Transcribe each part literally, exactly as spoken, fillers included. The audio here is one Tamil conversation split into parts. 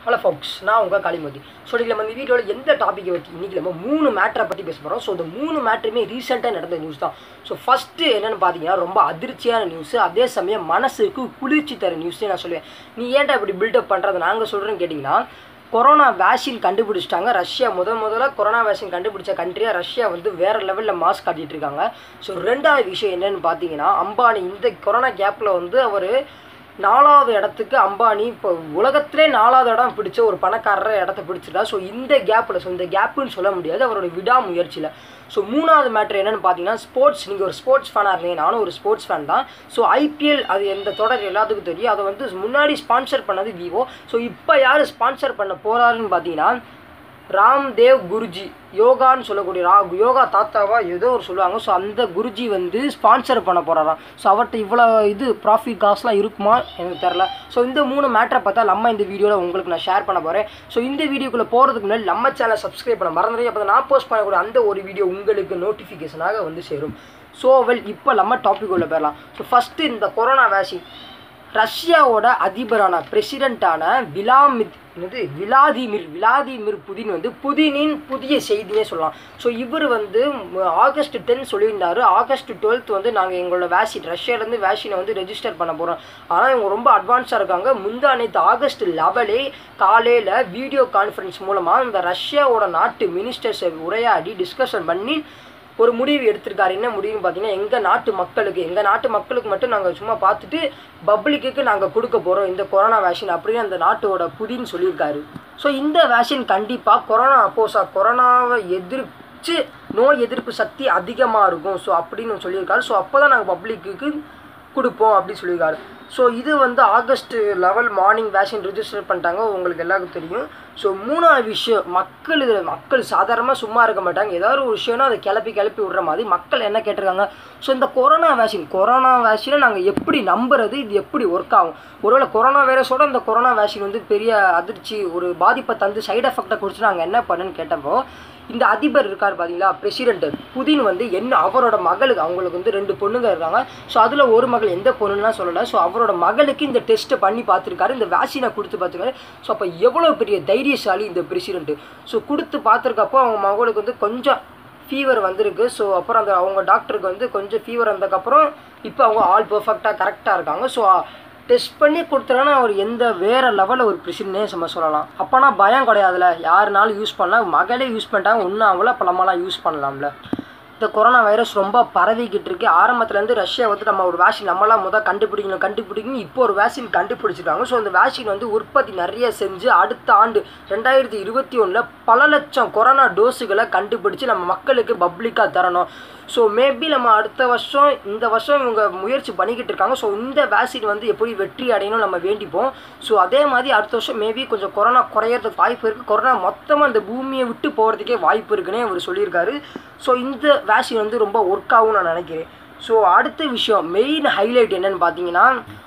Hello folks, நான் உங்க காளிமதி. ஸோ இதில் நம்ம இந்த வீடியோவில் எந்த டாப்பிக்கை பற்றி இன்றைக்கி நம்ம மூணு மேட்டரை பற்றி பேச போகிறோம். ஸோ இந்த மூணு மேட்டருமே ரீசெண்டாக நடந்த நியூஸ் தான். ஸோ ஃபஸ்ட்டு என்னென்னு பார்த்தீங்கன்னா ரொம்ப அதிர்ச்சியான நியூஸு, அதே சமயம் மனசுக்கு குளிர்ச்சி தர நியூஸே நான் சொல்லுவேன். நீ ஏன்டா இப்படி பில்டப் பண்ணுறது நாங்கள் சொல்கிறேன்னு கேட்டிங்கன்னா, கொரோனா வேக்சின் கண்டுபிடிச்சிட்டாங்க. ரஷ்யா முதல் முதல்ல கொரோனா வேக்சின் கண்டுபிடிச்ச கண்ட்ரியாக ரஷ்யா வந்து வேறு லெவலில் மாஸ்க் காட்டிகிட்டு இருக்காங்க. ஸோ ரெண்டாவது விஷயம் என்னென்னு பார்த்தீங்கன்னா, அம்பானி இந்த கொரோனா கேப்பில் வந்து அவர் நாலாவது இடத்துக்கு அம்பானி இப்போ உலகத்திலே நாலாவது இடம் பிடிச்ச ஒரு பணக்காரரை இடத்த பிடிச்சிட்டா. ஸோ இந்த கேப்பில் ஸோ இந்த கேப்புன்னு சொல்ல முடியாது, அவரோட விடாமுயற்சியில். ஸோ மூணாவது மேட்ரு என்னென்னு பார்த்தீங்கன்னா, ஸ்போர்ட்ஸ். நீங்கள் ஒரு ஸ்போர்ட்ஸ் ஃபேனாக இருந்தீங்க, நானும் ஒரு ஸ்போர்ட்ஸ் ஃபேன் தான். ஸோ ஐபிஎல் அது எந்த தொடர் எல்லாத்துக்கும் தெரியும். அதை வந்து முன்னாடி ஸ்பான்சர் பண்ணது விவோ. ஸோ இப்போ யார் ஸ்பான்சர் பண்ண போகிறாருன்னு பார்த்தீங்கன்னா, ராம்தேவ் குருஜி, யோகான்னு சொல்லக்கூடிய ரா யோகா தாத்தாவா ஏதோ ஒரு சொல்லுவாங்க. ஸோ அந்த குருஜி வந்து ஸ்பான்சர் பண்ண போகிறாராம். ஸோ அவர்கிட்ட இவ்வளோ இது ப்ராஃபிட் காசுலாம் இருக்குமா எனக்கு தெரில. ஸோ இந்த மூணு மேட்டரை பார்த்தா நம்ம இந்த வீடியோவில் உங்களுக்கு நான் ஷேர் பண்ண போகிறேன். ஸோ இந்த வீடியோக்குள்ளே போகிறதுக்கு முன்னாடி நம்ம சேனலை சப்ஸ்கிரைப் பண்ண மறந்துடுங்க. அப்போ நான் போஸ்ட் பண்ணக்கூடிய அந்த ஒரு வீடியோ உங்களுக்கு நோட்டிஃபிகேஷனாக வந்து சேரும். ஸோ வெல் இப்போ நம்ம டாபிக் உள்ள போயிடலாம். ஸோ ஃபஸ்ட்டு இந்த கொரோனா வேக்சின், ரஷ்யாவோட அதிபரான பிரசிடெண்ட்டான விலாமித் என்னது விளாதிமிர் விளாதிமிர் புதின் வந்து புதினின் புதிய செய்தியே சொல்லலாம். ஸோ இவர் வந்து ஆகஸ்ட் டென் சொல்லியிருந்தார். ஆகஸ்ட் டுவெல்த் வந்து நாங்கள் எங்களோட வேக்சின் ரஷ்யாவிலேருந்து வேக்சினை வந்து ரெஜிஸ்டர் பண்ண போகிறோம். ஆனால் இவங்க ரொம்ப அட்வான்ஸாக இருக்காங்க. முந்தா நேற்று ஆகஸ்ட் லெவலே காலையில் வீடியோ கான்ஃபரன்ஸ் மூலமாக இந்த ரஷ்யாவோட நாட்டு மினிஸ்டர்ஸை உரையாடி டிஸ்கஷன் பண்ணி ஒரு முடிவு எடுத்திருக்காரு. என்ன முடிவுன்னு பார்த்தீங்கன்னா, எங்கள் நாட்டு மக்களுக்கு எங்கள் நாட்டு மக்களுக்கு மட்டும் நாங்கள் சும்மா பார்த்துட்டு பப்ளிக்கு நாங்கள் கொடுக்க போகிறோம் இந்த கொரோனா வேக்சின் அப்படின்னு அந்த நாட்டோட புதின் சொல்லியிருக்காரு. ஸோ இந்த வேக்சின் கண்டிப்பாக கொரோனா அப்போஸா கொரோனாவை எதிர்த்து நோய் எதிர்ப்பு சக்தி அதிகமாக இருக்கும். ஸோ அப்படின்னு சொல்லியிருக்காரு. ஸோ அப்போ தான் நாங்கள் பப்ளிக்கு கொடுப்போம் அப்படின்னு சொல்லியிருக்காரு. ஸோ இது வந்து August level morning vaccine register பண்ணிட்டாங்க, உங்களுக்கு எல்லாருக்கும் தெரியும். ஸோ மூணாவது விஷயம், மக்கள் இதில் மக்கள் சாதாரணமாக சும்மா இருக்க மாட்டாங்க. ஏதாவது ஒரு விஷயம்னா அதை கிளப்பி கிளப்பி விடுற மாதிரி மக்கள் என்ன கேட்டிருக்காங்க, ஸோ இந்த கொரோனா வேக்சின் கொரோனா வேக்சினை நாங்கள் எப்படி நம்புறது, இது எப்படி ஒர்க் ஆகும், ஒருவேளை கொரோனா வைரஸோட இந்த கொரோனா வேக்சின் வந்து பெரிய அதிர்ச்சி ஒரு பாதிப்பை தந்து சைடு எஃபெக்டை கொடுத்து நாங்கள் என்ன பண்ணுன்னு கேட்டப்போ, இந்த அதிபர் இருக்கார் பார்த்தீங்களா பிரசிடென்ட் புதின் வந்து என்ன அவரோட மகளுக்கு, அவங்களுக்கு வந்து ரெண்டு பொண்ணுங்க இருக்காங்க. ஸோ அதில் ஒரு மகள் எந்த பொண்ணுன்னா சொல்லலை. ஸோ அவரோட மகளுக்கு இந்த டெஸ்ட்டை பண்ணி பார்த்துருக்காரு, இந்த வேக்சினை கொடுத்து பார்த்துருக்காரு. ஸோ அப்போ எவ்வளோ பெரிய தைரியசாலி இந்த பிரசிடென்ட். ஸோ கொடுத்து பார்த்துருக்கப்போ அவங்க மகளுக்கு வந்து கொஞ்சம் ஃபீவர் வந்திருக்கு. ஸோ அப்புறம் அந்த அவங்க டாக்டருக்கு வந்து கொஞ்சம் ஃபீவர் வந்ததுக்கப்புறம் இப்போ அவங்க ஆல் பர்ஃபெக்டாக கரெக்டாக இருக்காங்க. ஸோ டெஸ்ட் பண்ணி கொடுத்துருன்னா அவர் எந்த வேறு லெவலில் ஒரு பிரசிடென்ட்னே நம்ம சொல்லலாம். அப்போனா பயம் கிடையாதுல, யாருனாலும் யூஸ் பண்ணலாம். மகளே யூஸ் பண்ணிட்டாங்க, ஒன்றும் அவங்கள அப்போ நம்மளாம் யூஸ் பண்ணலாம்ல. இந்த கொரோனா வைரஸ் ரொம்ப பரவிக்கிட்டு இருக்கு. ஆரம்பத்துலேருந்து ரஷ்யா வந்து நம்ம ஒரு வேக்சின் நம்மளாம் முதல் கண்டுபிடிக்கணும் கண்டுபிடிக்கணும் இப்போ ஒரு வேக்சின் கண்டுபிடிச்சிருக்காங்க. ஸோ அந்த வேக்சின் வந்து உற்பத்தி நிறைய செஞ்சு அடுத்த ஆண்டு ரெண்டாயிரத்தி இருபத்தி ஒன்றில் பல லட்சம் கொரோனா டோஸுகளை கண்டுபிடிச்சி நம்ம மக்களுக்கு பப்ளிக்காக தரணும். ஸோ மேபி நம்ம அடுத்த வருஷம் இந்த வருஷம் இவங்க முயற்சி பண்ணிக்கிட்டு இருக்காங்க. ஸோ இந்த வேக்சின் வந்து எப்படி வெற்றி அடையணும் நம்ம வேண்டிப்போம். ஸோ அதே மாதிரி அடுத்த வருஷம் மேபி கொஞ்சம் கொரோனா குறையிறதுக்கு வாய்ப்பு இருக்குது. கொரோனா மொத்தமாக இந்த பூமியை விட்டு போகிறதுக்கே வாய்ப்பு இருக்குன்னே அவர் சொல்லியிருக்காரு. ஸோ இந்த வேக்சின் வந்து ரொம்ப ஒர்க் ஆகும்னு நான் நினைக்கிறேன். ஸோ அடுத்த விஷயம் மெயின் ஹைலைட் என்னென்னு பார்த்தீங்கன்னா,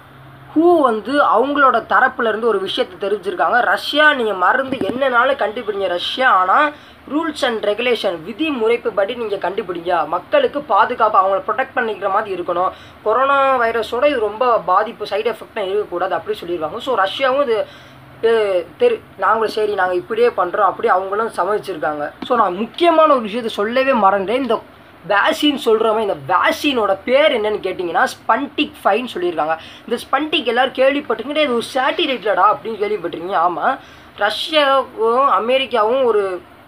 ஹூ வந்து அவங்களோட தரப்புலேருந்து ஒரு விஷயத்தை தெரிஞ்சிருக்காங்க. ரஷ்யா நீங்கள் மருந்து என்னன்னாலும் கண்டுபிடிங்க ரஷ்யா, ஆனால் ரூல்ஸ் அண்ட் ரெகுலேஷன் விதிமுறைப்படி நீங்கள் கண்டுபிடிங்க, மக்களுக்கு பாதுகாப்பு அவங்கள ப்ரொடெக்ட் பண்ணிக்கிற மாதிரி இருக்கணும். கொரோனா வைரஸோட இது ரொம்ப பாதிப்பு சைடு எஃபெக்ட்லாம் இருக்கக்கூடாது அப்படி சொல்லியிருக்காங்க. ஸோ ரஷ்யாவும் இது தெரி நாங்களும் சரி நாங்கள் இப்படியே பண்ணுறோம் அப்படி அவங்களும் சமைச்சிருக்காங்க. ஸோ நான் முக்கியமான ஒரு விஷயத்தை சொல்லவே மறந்தேன். இந்த வேக்சின் சொல்கிறவங்க இந்த வேக்சினோட பேர் என்னன்னு கேட்டிங்கன்னா ஸ்பன்டிக் ஃபைன்னு சொல்லியிருக்காங்க. இந்த ஸ்பன்டிக் எல்லோரும் கேள்விப்பட்டிருக்கீங்க, இது ஒரு சேட்டிலைட்லடா அப்படின்னு கேள்விப்பட்டிருக்கீங்க. ஆமாம், ரஷ்யாவும் அமெரிக்காவும் ஒரு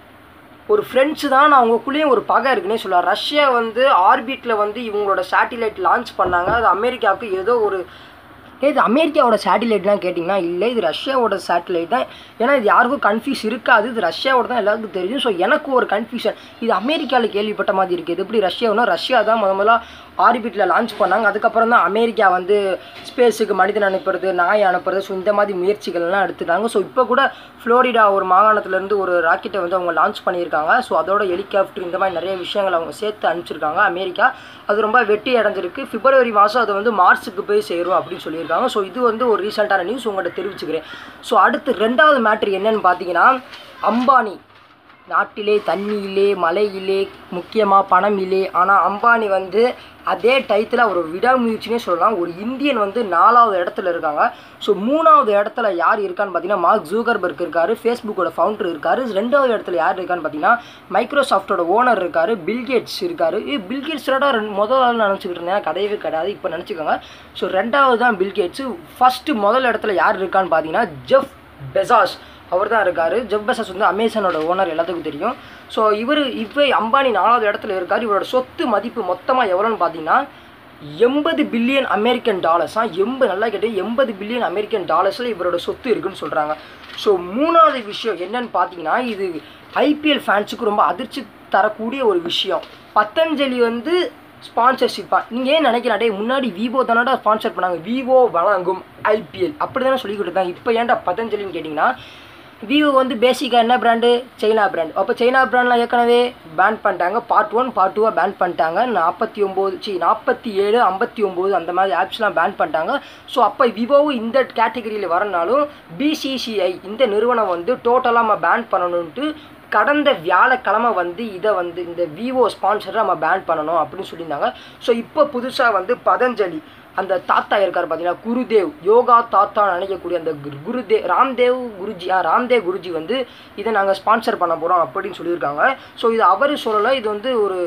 ஒரு ஃப்ரெண்ட்ஸு தான், அவங்களுக்குள்ளேயும் ஒரு பகை இருக்குன்னே சொல்லலாம். ரஷ்யா வந்து ஆர்பிட்டில் வந்து இவங்களோட சேட்டிலைட் லான்ச் பண்ணாங்க. அது அமெரிக்காவுக்கு ஏதோ ஒரு இது அமெரிக்காவோட சேட்டிலைட்லாம் கேட்டிங்கன்னா இல்லை, இது ரஷ்யாவோட சேட்டிலைட் தான். ஏன்னா இது யாருக்கும் கன்ஃபியூஸ் இருக்காது, இது ரஷ்யாவோட தான் எல்லாருக்கும் தெரியும். ஸோ எனக்கு ஒரு கன்ஃபியூஷன், இது அமெரிக்காவில் கேள்விப்பட்ட மாதிரி இருக்குது. இது எப்படி ரஷ்யாவுன்னா ரஷ்யா தான் முத முதல்ல ஆர்பிட்டில் லான்ச் பண்ணாங்க. அதுக்கப்புறம் தான் அமெரிக்கா வந்து ஸ்பேஸுக்கு மனிதன் அனுப்புறது நாய் அனுப்புறது ஸோ இந்த மாதிரி முயற்சிகள்லாம் எடுத்துட்டாங்க. ஸோ இப்போ கூட ஃப்ளோரிடா ஒரு மாகாணத்துலேருந்து ஒரு ராக்கெட்டை வந்து அவங்க லான்ச் பண்ணியிருக்காங்க. ஸோ அதோட ஹெலிகாப்டர் இந்த மாதிரி நிறைய விஷயங்கள் அவங்க சேர்த்து அனுப்பிச்சிருக்காங்க அமெரிக்கா. அது ரொம்ப வெற்றி அடைஞ்சிருக்கு. பிப்ரவரி மாதம் அது வந்து மார்ஸுக்கு போய் சேரும் அப்படின்னு சொல்லியிருக்காங்க. ஸோ இது வந்து ஒரு ரீசெண்டான நியூஸ் உங்கள்கிட்ட தெரிவிச்சுக்கிறேன். ஸோ அடுத்து ரெண்டாவது மேட்ரு என்னன்னு பார்த்தீங்கன்னா, அம்பானி நாட்டிலே தண்ணி இல்லை, மழை இல்லை, முக்கியமாக பணம் இல்லை. ஆனால் அம்பானி வந்து அதே டயத்தில் ஒரு விடாமுயற்சினே சொல்லலாம். ஒரு இந்தியன் வந்து நாலாவது இடத்துல இருக்காங்க. ஸோ மூணாவது இடத்துல யார் இருக்கான்னு பார்த்தீங்கன்னா மார்க் ஜூகர்பர்க் இருக்கார், ஃபேஸ்புக்கோட ஃபவுண்டர் இருக்கார். ரெண்டாவது இடத்துல யார் இருக்கான்னு பார்த்தீங்கன்னா மைக்ரோசாஃப்டோட ஓனர் இருக்கார், பில்கேட்ஸ் இருக்கார். பில்கேட்ஸோட ரெண்டு முதல் ஆள் நினச்சிக்கிட்டு இருந்தேன், கிடையவே கிடையாது, இப்போ நினச்சிக்கோங்க. ஸோ ரெண்டாவது தான் பில்கேட்ஸு. ஃபஸ்ட்டு முதல் இடத்துல யார் இருக்கான்னு பார்த்தீங்கன்னா ஜெஃப் பெசாஸ் அவர் தான் இருக்கார். ஜெஃப் பெசாஸ் வந்து அமேசானோட ஓனர், எல்லாத்துக்கும் தெரியும். ஸோ இவர் இப்போ அம்பானி நாலாவது இடத்துல இருக்கார். இவரோட சொத்து மதிப்பு மொத்தமாக எவ்வளோன்னு பார்த்தீங்கன்னா எண்பது பில்லியன் அமெரிக்கன் டாலர்ஸாக எண்பது நல்லா கேட்டு எண்பது பில்லியன் அமெரிக்கன் டாலர்ஸில் இவரோட சொத்து இருக்குன்னு சொல்கிறாங்க. ஸோ மூணாவது விஷயம் என்னன்னு பார்த்தீங்கன்னா இது ஐபிஎல் ஃபேன்ஸுக்கு ரொம்ப அதிர்ச்சி தரக்கூடிய ஒரு விஷயம். பதஞ்சலி வந்து ஸ்பான்சர்ஷிப்பாக நீங்கள் ஏன் நினைக்கிறேன், டே முன்னாடி விவோ தானடா ஸ்பான்சர் பண்ணாங்க, விவோ வழங்கும் ஐபிஎல் அப்படி தானே சொல்லிக்கிட்டு இருக்காங்க. இப்போ ஏன்டா பதஞ்சலின்னு கேட்டிங்கன்னா விவோ வந்து பேசிக்காக என்ன பிராண்டு, சைனா பிராண்ட். அப்போ சைனா பிராண்ட்லாம் ஏற்கனவே பேன் பண்ணிட்டாங்க. பார்ட் ஒன் பார்ட் டூவாக பேன் பண்ணிட்டாங்க. நாற்பத்தி ஒம்பது சி நாற்பத்தி ஏழு ஐம்பத்தி ஒம்பது அந்த மாதிரி ஆப்ஸ்லாம் பேன் பண்ணிட்டாங்க. ஸோ அப்போ விவோவும் இந்த கேட்டகரியில் வரனாலும் பிசிசிஐ இந்த நிறுவனம் வந்து டோட்டலாக நம்ம பேன் பண்ணணுன்ட்டு கடந்த வியாழக்கிழமை வந்து இதை வந்து இந்த விவோ ஸ்பான்சரை நம்ம பேன் பண்ணணும் அப்படின்னு சொல்லியிருந்தாங்க. ஸோ இப்போ புதுசாக வந்து பதஞ்சலி அந்த தாத்தா இருக்கார் பார்த்தீங்கன்னா குருதேவ், யோகா தாத்தா நினைக்கக்கூடிய அந்த குருதேவ் ராம்தேவ் குருஜி ஆ ராம்தேவ் குருஜி வந்து இதை நாங்கள் ஸ்பான்சர் பண்ண போகிறோம் அப்படின்னு சொல்லியிருக்காங்க. ஸோ இது அவர் சொல்லலை, இது வந்து ஒரு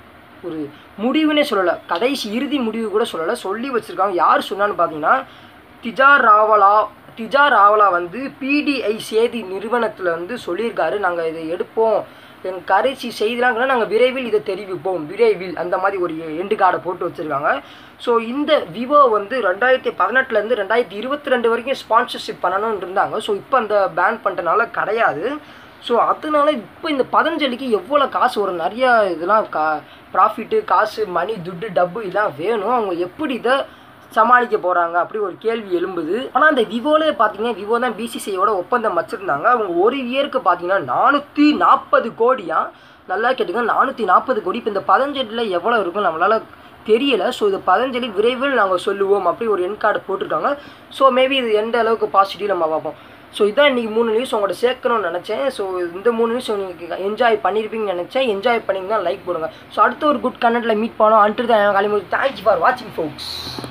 ஒரு முடிவுன்னே சொல்லலை, கடைசி இறுதி முடிவு கூட சொல்லலை, சொல்லி வச்சுருக்காங்க. யார் சொன்னான்னு பார்த்தீங்கன்னா திஜா ராவலா திஜா ராவலா வந்து பிடிஐ செய்தி நிறுவனத்தில் வந்து சொல்லியிருக்காரு, நாங்கள் இதை எடுப்போம், என் கடைசி செய்திலாம் நாங்கள் விரைவில் இதை தெரிவிப்போம், விரைவில் அந்த மாதிரி ஒரு எண்டு கார்டை போட்டு வச்சுருக்காங்க. ஸோ இந்த விவோ வந்து ரெண்டாயிரத்தி பதினெட்டுலேருந்து ரெண்டாயிரத்தி இருபத்தி ரெண்டு வரைக்கும் ஸ்பான்சர்ஷிப் பண்ணணும்னு இருந்தாங்க. ஸோ இப்போ அந்த பேன் பண்ணுறதுனால கிடையாது. ஸோ அதனால இப்போ இந்த பதஞ்சலிக்கு எவ்வளோ காசு வரும், நிறையா இதெல்லாம் கா ப்ராஃபிட்டு காசு மணி துட்டு டப்பு இதெல்லாம் வேணும், அவங்க எப்படி இதை சமாளிக்க போகிறாங்க அப்படி ஒரு கேள்வி எழும்புது. ஆனால் அந்த விவோலே பார்த்தீங்கன்னா விவோ தான் பிசிசிஐயோட ஒப்பந்தம் வச்சுருந்தாங்க. அவங்க ஒரு இயருக்கு பார்த்தீங்கன்னா நானூற்றி நாற்பது கோடியா, நல்லா கேட்டுங்க, நானூற்றி நாற்பது கோடி. இப்போ இந்த பதஞ்சலியில் எவ்வளோ இருக்கும் நம்மளால் தெரியலை. ஸோ இது பதஞ்சலி விரைவில் நாங்கள் சொல்லுவோம் அப்படி ஒரு என் கார்டு போட்டிருக்காங்க. ஸோ மேபி இது எந்த அளவுக்கு பாசிட்டிவ் நம்ம பார்ப்போம். ஸோ இதான் இன்றைக்கி மூணு நியூஸ் உங்கள்கிட்ட சேர்க்கணும்னு நினச்சேன். ஸோ இந்த மூணு நியூஸ் நீங்கள் என்ஜாய் பண்ணியிருப்பீங்கன்னு நினச்சேன். என்ஜாய் பண்ணிங்கன்னா லைக் போடுங்க. ஸோ அடுத்த ஒரு குட் கண்டென்ட்டில் மீட் பண்ணோம். அன்ட்டு தான் காலையில் தேங்க்யூ ஃபார் வாட்சிங் ஃபோக்ஸ்.